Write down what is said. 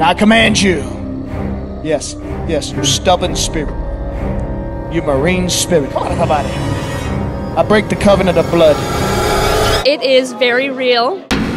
Now I command you. Yes, you stubborn spirit. You marine spirit. Come on, everybody. I break the covenant of blood. It is very real.